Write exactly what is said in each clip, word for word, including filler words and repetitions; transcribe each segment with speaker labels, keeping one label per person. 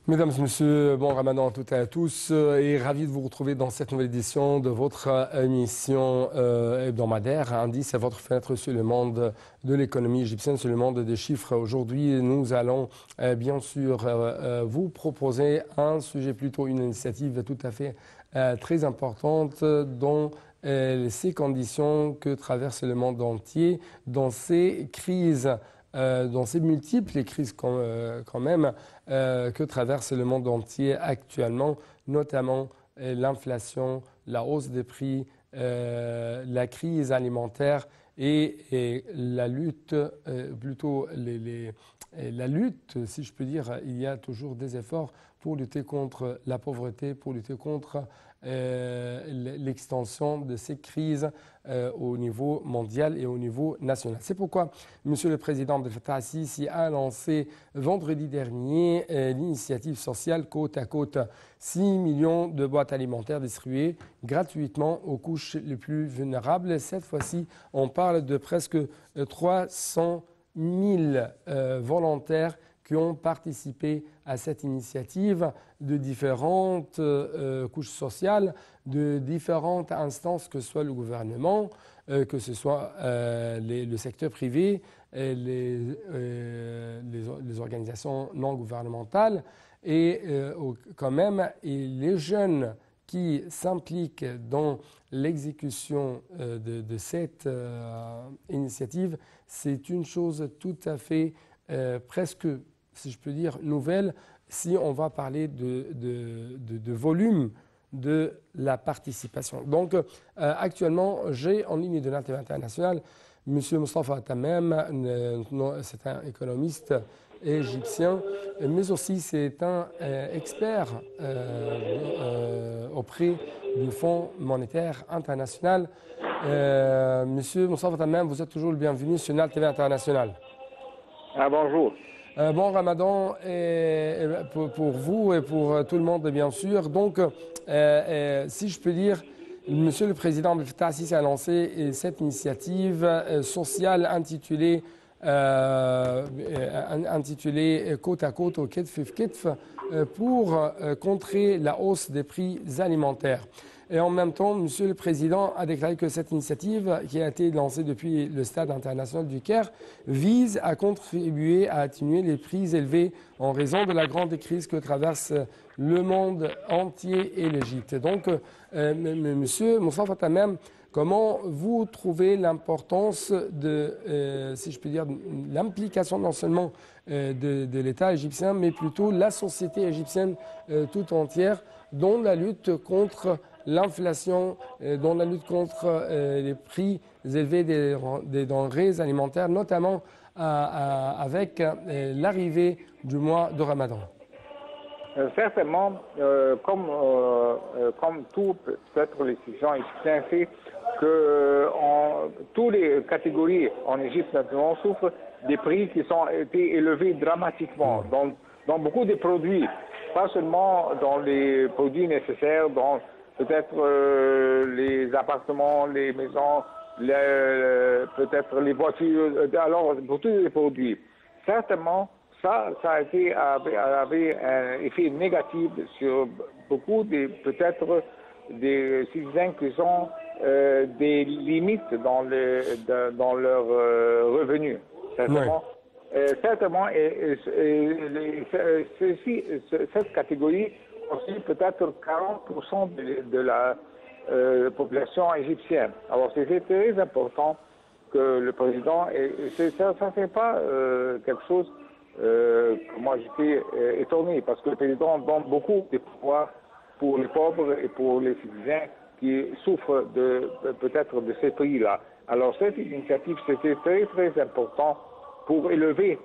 Speaker 1: Mesdames et messieurs, bon ramadan à toutes et à tous et ravi de vous retrouver dans cette nouvelle édition de votre émission euh, hebdomadaire. Indice, c'est votre fenêtre sur le monde de l'économie égyptienne, sur le monde des chiffres. Aujourd'hui, nous allons euh, bien sûr euh, vous proposer un sujet, plutôt une initiative tout à fait euh, très importante dans euh, ces conditions que traverse le monde entier, dans ces crises. Euh, dans ces multiples crises quand, euh, quand même euh, que traverse le monde entier actuellement, notamment euh, l'inflation, la hausse des prix, euh, la crise alimentaire et, et la lutte, euh, plutôt les, les, la lutte, si je peux dire, il y a toujours des efforts pour lutter contre la pauvreté, pour lutter contre euh, l'extension de ces crises euh, au niveau mondial et au niveau national. C'est pourquoi Monsieur le Président Abdel Fattah al-Sisi a lancé vendredi dernier euh, l'initiative sociale Côte à Côte. six millions de boîtes alimentaires distribuées gratuitement aux couches les plus vulnérables. Cette fois-ci, on parle de presque trois cent mille euh, volontaires qui ont participé à cette initiative de différentes euh, couches sociales, de différentes instances, que ce soit le gouvernement, euh, que ce soit euh, les, le secteur privé, et les, euh, les, les organisations non gouvernementales et euh, quand même et les jeunes qui s'impliquent dans l'exécution euh, de, de cette euh, initiative. C'est une chose tout à fait euh, presque, si je peux dire, nouvelle, si on va parler de, de, de, de volume de la participation. Donc, euh, actuellement, j'ai en ligne de l'Altévé international M. Moustapha Tamem, c'est un économiste égyptien, mais aussi c'est un euh, expert euh, euh, auprès du Fonds monétaire international. Euh, Monsieur Moustapha Tamem, vous êtes toujours le bienvenu sur l'Altévé international.
Speaker 2: Ah, bonjour.
Speaker 1: Euh, bon Ramadan et, et pour, pour vous et pour tout le monde, bien sûr. Donc, euh, euh, si je peux dire, Monsieur le Président Abdel Fattah al-Sisi a lancé cette initiative euh, sociale intitulée, euh, intitulée Côte à Côte au Ketf Ketf euh, pour euh, contrer la hausse des prix alimentaires. Et en même temps, Monsieur le Président a déclaré que cette initiative, qui a été lancée depuis le Stade international du Caire, vise à contribuer à atténuer les prix élevés en raison de la grande crise que traverse le monde entier et l'Égypte. Donc, euh, Monsieur Moustapha Tamem, comment vous trouvez l'importance de, euh, si je peux dire, l'implication non seulement euh, de, de l'État égyptien, mais plutôt la société égyptienne euh, tout entière dans la lutte contre l'inflation, euh, dans la lutte contre euh, les prix élevés des, des denrées alimentaires, notamment à, à, avec euh, l'arrivée du mois de Ramadan?
Speaker 2: Euh, certainement, euh, comme, euh, euh, comme tout peut-être les citoyens égyptiens, c'est que en, toutes les catégories en Égypte maintenant souffrent des prix qui sont été élevés dramatiquement dans, dans beaucoup de produits, pas seulement dans les produits nécessaires, dans peut-être euh, les appartements, les maisons, les, peut-être les voitures, alors pour tous les produits. Certainement, ça, ça a été, avait, avait un effet négatif sur beaucoup de, peut-être, des citoyens qui ont euh, des limites dans, le, de, dans leurs euh, revenus. Certainement. Ouais. Euh, certainement, et, et, et, et ceci, cette catégorie aussi peut-être quarante pour cent de, de la euh, population égyptienne. Alors c'était très important que le président, et, et ça ne fait pas euh, quelque chose euh, que moi j'étais euh, étonné, parce que le président donne beaucoup de pouvoir pour les pauvres et pour les citoyens qui souffrent de, de peut-être de ces prix-là. Alors cette initiative, c'était très très important pour élever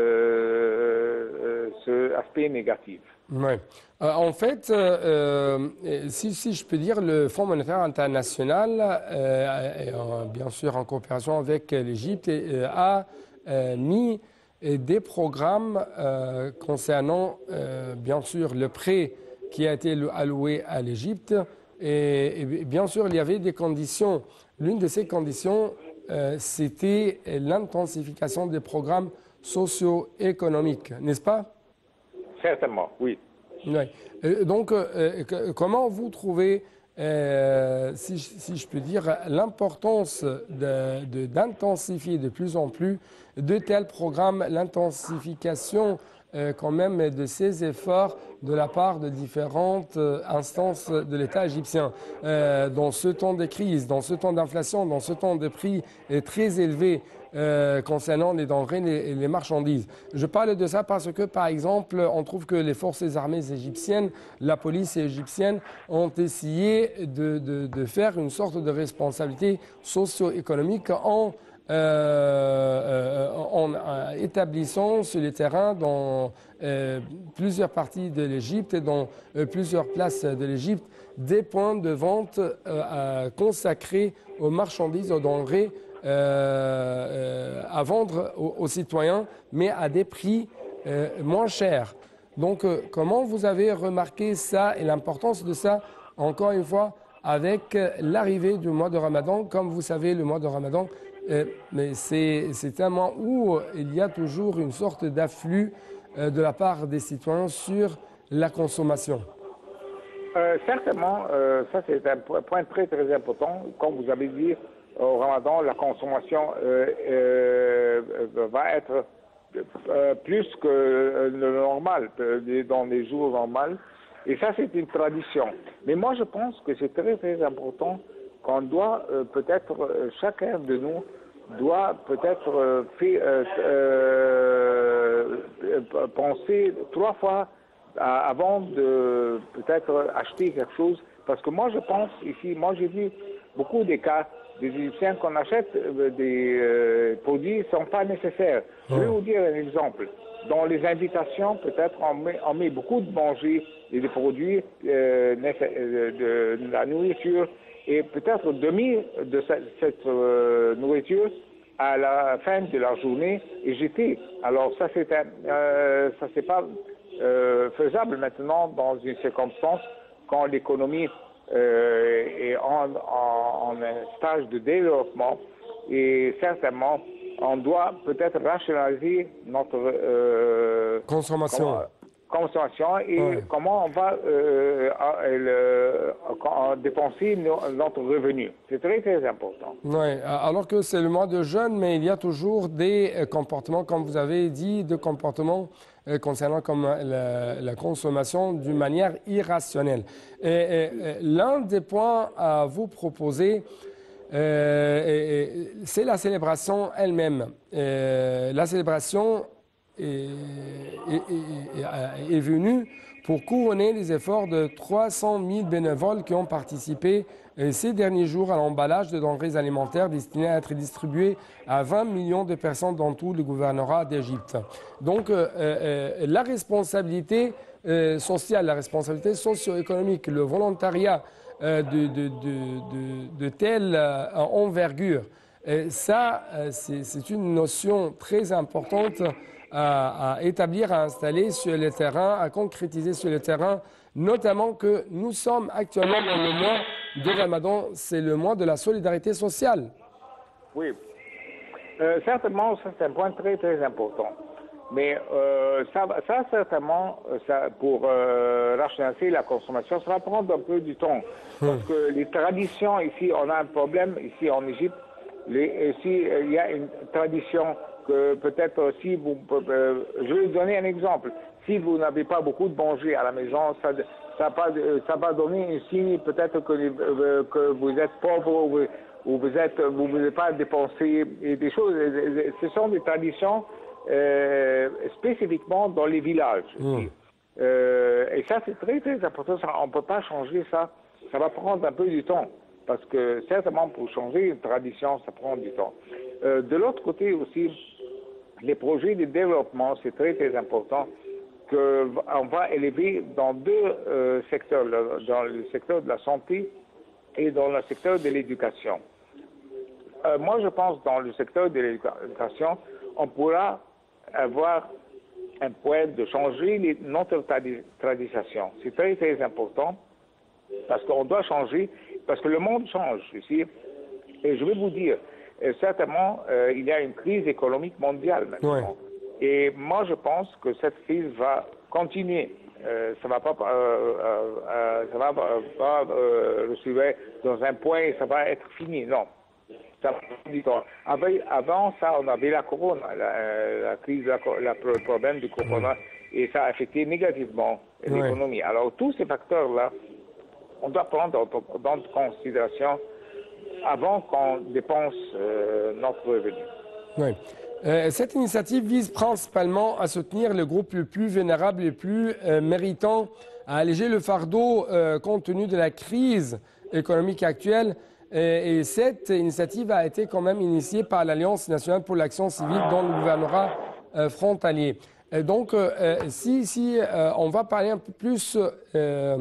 Speaker 2: euh, euh, ce aspect négatif.
Speaker 1: Oui. Euh, en fait, euh, si, si je peux dire, le Fonds monétaire international, euh, et, euh, bien sûr en coopération avec l'Égypte, euh, a euh, mis des programmes euh, concernant, euh, bien sûr, le prêt qui a été alloué à l'Égypte. Et, et bien sûr, il y avait des conditions. L'une de ces conditions, euh, c'était l'intensification des programmes socio-économiques, n'est-ce pas?
Speaker 2: Certainement, oui.
Speaker 1: Oui. Euh, donc, euh, que- comment vous trouvez, euh, si, je si je peux dire, l'importance de- de- d'intensifier de, plus en plus de tels programmes, l'intensification euh, quand même de ces efforts de la part de différentes euh, instances de l'État égyptien euh, dans ce temps de crise, dans ce temps d'inflation, dans ce temps de prix euh, très élevés euh, concernant les denrées et les, les marchandises. Je parle de ça parce que, par exemple, on trouve que les forces armées égyptiennes, la police égyptienne, ont essayé de, de, de faire une sorte de responsabilité socio-économique en euh, euh, en euh, établissant sur le terrain dans euh, plusieurs parties de l'Égypte et dans euh, plusieurs places de l'Égypte des points de vente euh, consacrés aux marchandises, aux denrées euh, euh, à vendre aux, aux citoyens, mais à des prix euh, moins chers. Donc, euh, comment vous avez remarqué ça et l'importance de ça, encore une fois, avec l'arrivée du mois de Ramadan? Comme vous savez, le mois de Ramadan, euh, mais c'est, c'est un mois où il y a toujours une sorte d'afflux euh, de la part des citoyens sur la consommation.
Speaker 2: Euh, certainement, euh, ça c'est un point très très important. Comme vous avez dit, au Ramadan, la consommation euh, euh, va être euh, plus que le normal, dans les jours normaux. Et ça c'est une tradition. Mais moi je pense que c'est très très important qu'on doit euh, peut-être, euh, chacun de nous doit peut-être euh, fait, euh, euh, penser trois fois avant de peut-être acheter quelque chose. Parce que moi, je pense ici, moi j'ai vu beaucoup des cas des Égyptiens qu'on achète des euh, produits qui ne sont pas nécessaires. Je vais vous dire un exemple. Dans les invitations, peut-être, on met, on met beaucoup de manger et des produits, euh, de, de la nourriture, et peut-être demi de cette, cette euh, nourriture à la fin de la journée est jetée. Alors ça, c'est un, euh, ça c'est pas euh, faisable maintenant dans une circonstance quand l'économie euh, est en, en, en un stage de développement, et certainement on doit peut-être rationaliser notre euh,
Speaker 1: Consommation.
Speaker 2: comment, consommation et
Speaker 1: Ouais.
Speaker 2: comment on va euh, euh, le, dépenser notre revenu. C'est très très important.
Speaker 1: Oui, alors que c'est le mois de jeûne, mais il y a toujours des euh, comportements, comme vous avez dit, de comportements euh, concernant comme la, la consommation d'une manière irrationnelle. Et, et, et l'un des points à vous proposer, euh, et- et c'est la célébration elle-même. Euh, la célébration est, est- est- est venue pour couronner les efforts de trois cent mille bénévoles qui ont participé euh, ces derniers jours à l'emballage de denrées alimentaires destinées à être distribuées à vingt millions de personnes dans tout le gouvernorat d'Égypte. Donc, euh, euh, la responsabilité euh, sociale, la responsabilité socio-économique, le volontariat euh, de, de, de, de, de telle euh, envergure, euh, ça, euh, c'est c'est une notion très importante à, à établir, à installer sur le terrain, à concrétiser sur le terrain, notamment que nous sommes actuellement dans le mois de Ramadan, c'est le mois de la solidarité sociale.
Speaker 2: Oui, euh, certainement, ça c'est un point très très important. Mais euh, ça, ça certainement, ça, pour euh, rationaliser la consommation, ça va prendre un peu du temps. Parce que les traditions, ici, on a un problème, ici en Égypte, les, ici, il y a une tradition que peut-être si vous... Euh, je vais vous donner un exemple. Si vous n'avez pas beaucoup de manger à la maison, ça, ça, va, ça va donner un signe peut-être que, euh, que vous êtes pauvre ou, ou vous êtes, vous ne voulez pas dépenser et des choses. Ce sont des traditions euh, spécifiquement dans les villages.
Speaker 1: Mmh.
Speaker 2: Euh, et ça, c'est très, très important. Ça, on ne peut pas changer ça. Ça va prendre un peu du temps. Parce que certainement, pour changer une tradition, ça prend du temps. Euh, de l'autre côté aussi, les projets de développement, c'est très, très important qu'on va élever dans deux euh, secteurs, dans le secteur de la santé et dans le secteur de l'éducation. Euh, moi, je pense dans le secteur de l'éducation, on pourra avoir un point de changer les, notre tradition. C'est très, très important parce qu'on doit changer, parce que le monde change ici. Et je vais vous dire, euh, certainement, euh, il y a une crise économique mondiale maintenant.
Speaker 1: Ouais.
Speaker 2: Et moi, je pense que cette crise va continuer. euh, ça ne va pas, euh, euh, ça va pas euh, recevoir dans un point et ça va être fini. Non. Ça prend du temps. Avant, avant ça, on avait la corona, la, la crise, la, la, le problème du corona, et ça a affecté négativement l'économie. Ouais. Alors, tous ces facteurs-là, on doit prendre en considération avant qu'on dépense euh, notre revenu.
Speaker 1: Oui. Euh, cette initiative vise principalement à soutenir les groupes les plus vulnérables, les plus euh, méritants, à alléger le fardeau euh, compte tenu de la crise économique actuelle. Et, et cette initiative a été quand même initiée par l'Alliance nationale pour l'action civile dans le gouvernorat euh, frontalier. Et donc, euh, si, si euh, on va parler un peu plus euh,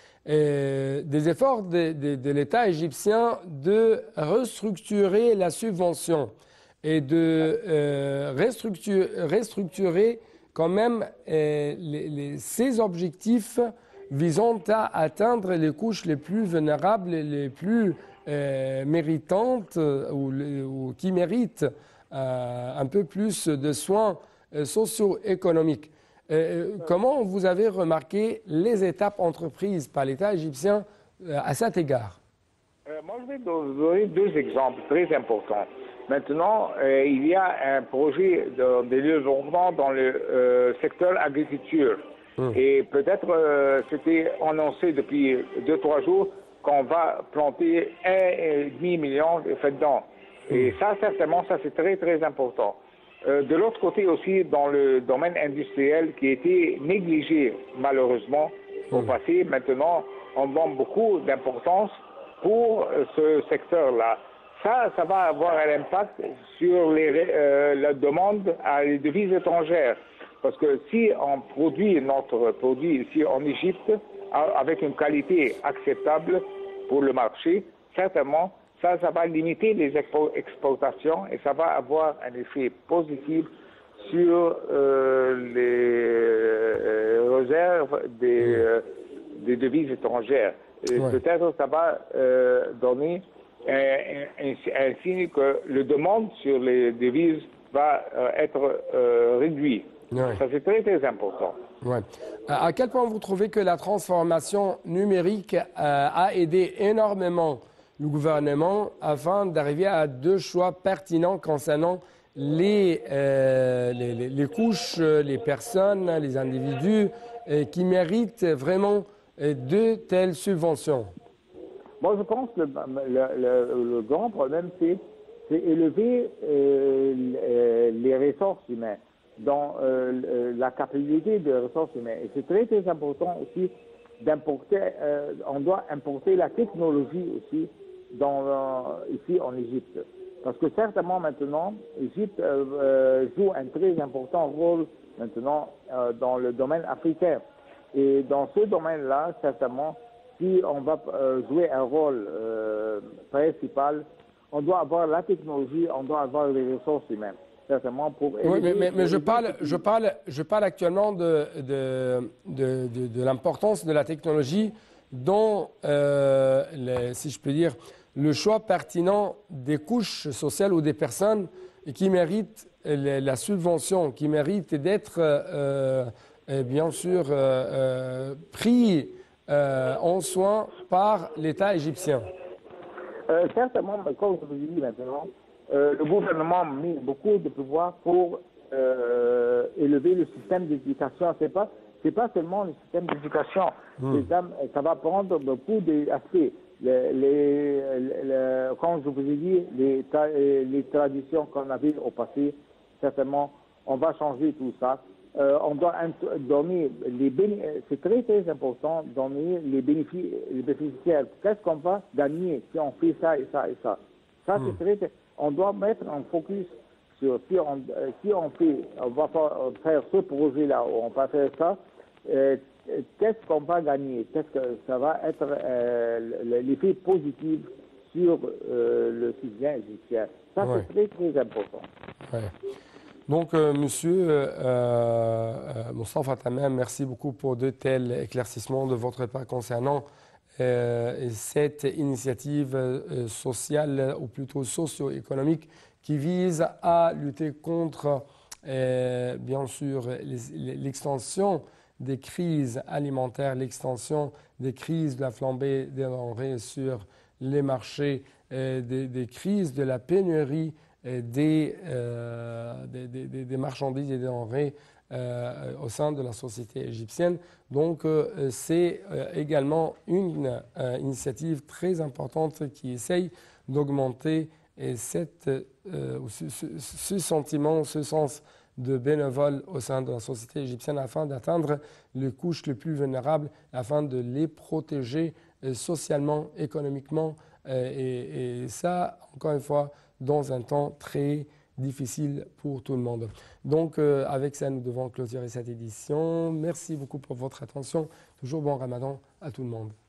Speaker 1: euh, des efforts de, de, de l'État égyptien de restructurer la subvention et de euh, restructurer, restructurer quand même euh, les, les, ces objectifs visant à atteindre les couches les plus vulnérables, les plus euh, méritantes ou, ou qui méritent euh, un peu plus de soins euh, socio-économiques. Euh, comment vous avez remarqué les étapes entreprises par l'État égyptien euh, à cet égard?
Speaker 2: euh, Moi, je vais donner deux exemples très importants. Maintenant, euh, il y a un projet de, de développement dans le euh, secteur agriculture. Hum. Et peut-être euh, c'était annoncé depuis deux, trois jours qu'on va planter un virgule cinq million de fèdans. Hum. Et ça, certainement, ça c'est très, très important. Euh, de l'autre côté aussi, dans le domaine industriel qui a été négligé malheureusement au hum. passé, maintenant, on donne beaucoup d'importance pour euh, ce secteur-là. Ça, ça va avoir un impact sur les, euh, la demande à les devises étrangères. Parce que si on produit notre produit ici en Égypte avec une qualité acceptable pour le marché, certainement, ça, ça va limiter les exportations et ça va avoir un effet positif sur euh, les euh, réserves des, euh, des devises étrangères. Ouais. Peut-être ça va euh, donner un, un, un signe que le demande sur les devises va euh, être euh, réduit. Ouais. Ça, c'est très, très important.
Speaker 1: Ouais. À quel point vous trouvez que la transformation numérique euh, a aidé énormément le gouvernement afin d'arriver à deux choix pertinents concernant les, euh, les, les, les couches, les personnes, les individus euh, qui méritent vraiment euh, de telles subventions?
Speaker 2: Moi, je pense que le, le, le, le grand problème, c'est élever euh, les ressources humaines, dans euh, la capacité des ressources humaines. Et c'est très, très important aussi d'importer, euh, on doit importer la technologie aussi dans, euh, ici en Égypte. Parce que certainement maintenant, l'Égypte euh, euh, joue un très important rôle maintenant euh, dans le domaine africain. Et dans ce domaine-là, certainement, si on va euh, jouer un rôle euh, principal, on doit avoir la technologie, on doit avoir les ressources humaines. Certainement pour
Speaker 1: oui, mais, mais, mais je, parle, je, parle, je parle actuellement de, de, de, de, de l'importance de la technologie dans, euh, les, si je peux dire, le choix pertinent des couches sociales ou des personnes qui méritent les, la subvention, qui méritent d'être, euh, bien sûr, euh, euh, pris euh, en soin par l'État égyptien.
Speaker 2: Euh, certainement, comme je vous dis maintenant, Euh, le gouvernement a mis beaucoup de pouvoir pour euh, élever le système d'éducation. C'est pas, c'est pas seulement le système d'éducation. Mmh. Ça va prendre beaucoup d'aspects. Les, les, les, comme je vous ai dit, les, les traditions qu'on avait au passé, certainement, on va changer tout ça. Euh, on doit donner les bénéfices. C'est très très important de donner les bénéfices, les bénéficiaires. Qu'est-ce qu'on va gagner si on fait ça et ça et ça. Ça, mmh. c'est très On doit mettre un focus sur si on, si on fait, on va faire ce projet-là, on va faire ça, euh, qu'est-ce qu'on va gagner? Qu'est-ce que ça va être euh, l'effet positif sur euh, le citoyen égyptien? Ça, ouais. c'est très, très important.
Speaker 1: Ouais. Donc, euh, monsieur euh, euh, Moustapha Tamam, merci beaucoup pour de tels éclaircissements de votre part concernant Euh, cette initiative euh, sociale ou plutôt socio-économique qui vise à lutter contre, euh, bien sûr, l'extension des crises alimentaires, l'extension des crises de la flambée des denrées sur les marchés, euh, des, des crises de la pénurie euh, des, euh, des, des, des marchandises et des denrées euh, au sein de la société égyptienne. Donc euh, c'est euh, également une euh, initiative très importante qui essaye d'augmenter et cette, euh, ce, ce, ce sentiment, ce sens de bénévoles au sein de la société égyptienne afin d'atteindre les couches les plus vulnérables, afin de les protéger euh, socialement, économiquement, euh, et, et ça, encore une fois, dans un temps très difficile pour tout le monde. Donc, euh, avec ça, nous devons clôturer cette édition. Merci beaucoup pour votre attention. Toujours bon Ramadan à tout le monde.